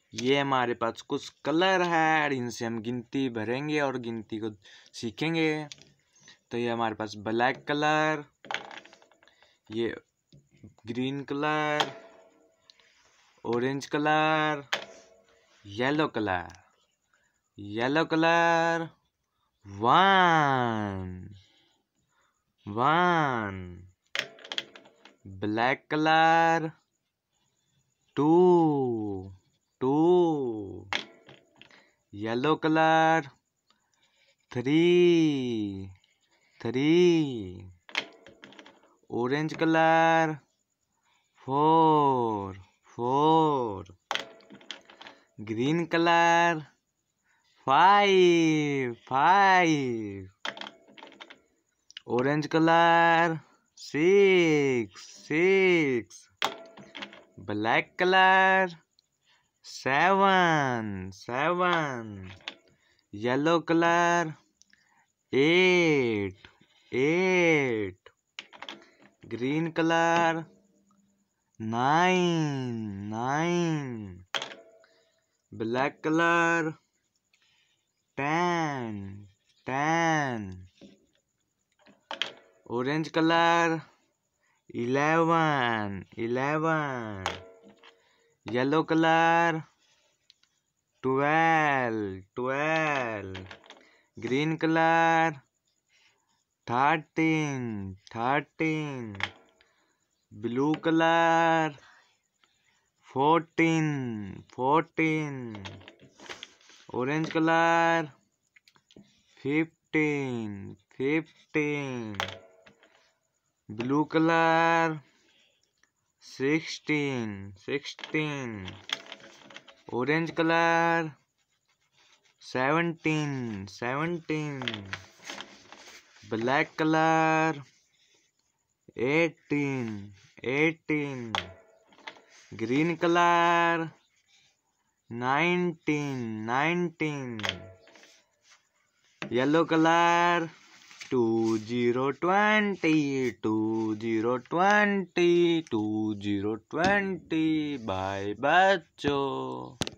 ये हमारे पास कुछ कलर है और इनसे हम गिनती भरेंगे और गिनती को सीखेंगे। तो ये हमारे पास ब्लैक कलर, ये green colour, orange colour, yellow colour, yellow colour, one, black colour, two, yellow colour, three, orange colour, four, green colour, five, orange colour, six, black colour, seven, yellow colour, eight, green colour, nine, black colour, ten, orange colour, 11, yellow colour, 12, green colour, 13, blue colour, 14, orange colour, 15, blue colour, 16, orange colour, 17, black colour, 18, green colour, 19, yellow colour, 2020, bye बच्चों।